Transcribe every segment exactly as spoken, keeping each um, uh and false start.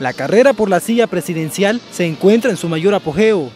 La carrera por la silla presidencial se encuentra en su mayor apogeo.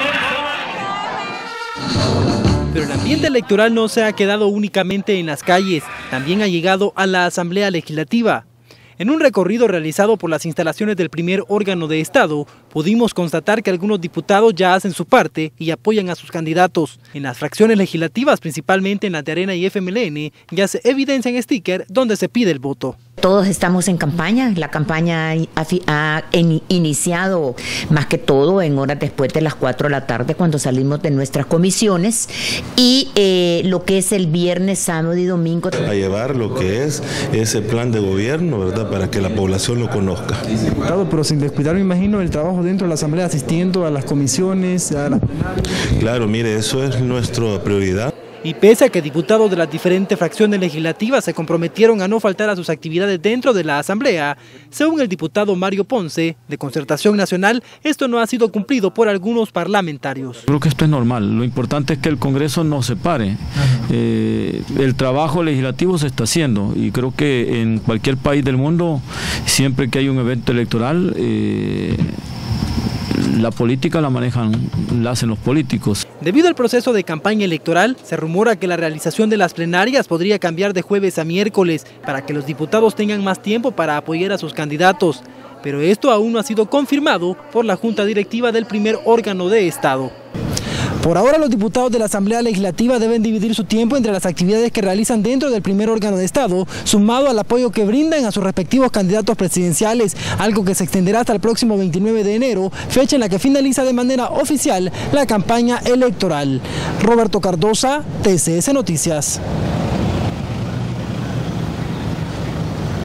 Pero el ambiente electoral no se ha quedado únicamente en las calles, también ha llegado a la Asamblea Legislativa. En un recorrido realizado por las instalaciones del primer órgano de Estado, pudimos constatar que algunos diputados ya hacen su parte y apoyan a sus candidatos. En las fracciones legislativas, principalmente en la de Arena y F M L N, ya se evidencia en sticker donde se pide el voto. Todos estamos en campaña, la campaña ha iniciado más que todo en horas después de las cuatro de la tarde cuando salimos de nuestras comisiones y eh, lo que es el viernes, sábado y domingo. A llevar lo que es ese plan de gobierno, ¿verdad?, para que la población lo conozca. Pero sin descuidar, me imagino, el trabajo dentro de la Asamblea, asistiendo a las comisiones. A la... Claro, mire, eso es nuestra prioridad. Y pese a que diputados de las diferentes fracciones legislativas se comprometieron a no faltar a sus actividades dentro de la Asamblea, según el diputado Mario Ponce, de Concertación Nacional, esto no ha sido cumplido por algunos parlamentarios. Creo que esto es normal, lo importante es que el Congreso no se pare. Eh, el trabajo legislativo se está haciendo y creo que en cualquier país del mundo, siempre que hay un evento electoral, eh, la política la manejan, la hacen los políticos. Debido al proceso de campaña electoral, se rumora que la realización de las plenarias podría cambiar de jueves a miércoles para que los diputados tengan más tiempo para apoyar a sus candidatos. Pero esto aún no ha sido confirmado por la Junta Directiva del primer órgano de Estado. Por ahora, los diputados de la Asamblea Legislativa deben dividir su tiempo entre las actividades que realizan dentro del primer órgano de Estado, sumado al apoyo que brindan a sus respectivos candidatos presidenciales, algo que se extenderá hasta el próximo veintinueve de enero, fecha en la que finaliza de manera oficial la campaña electoral. Roberto Cardosa, T C S Noticias.